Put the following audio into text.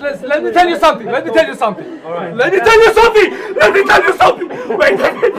let me tell you something. Let me tell you something. All right. Let me tell you something. Let me tell you something. Wait.